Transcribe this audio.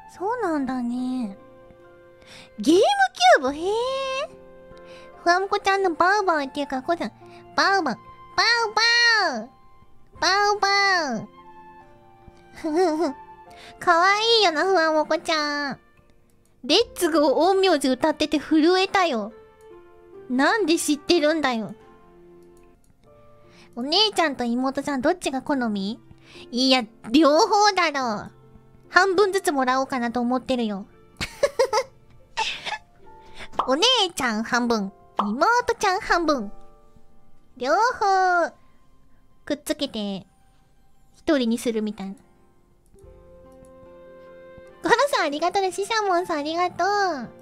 そうなんだね。ゲームキューブ、へえ。ふわもこちゃんのバウバウっていうか、こうじゃん。バウバウ。バウバウ。バウバウ。ふふふ。かわいいよな、ふわもこちゃん。レッツゴー陰陽師歌ってて震えたよ。なんで知ってるんだよ。お姉ちゃんと妹ちゃんどっちが好み？いや、両方だろう。半分ずつもらおうかなと思ってるよ。お姉ちゃん半分、妹ちゃん半分。両方、くっつけて、一人にするみたいな。コロさんありがとうね。シシャモンさんありがとう。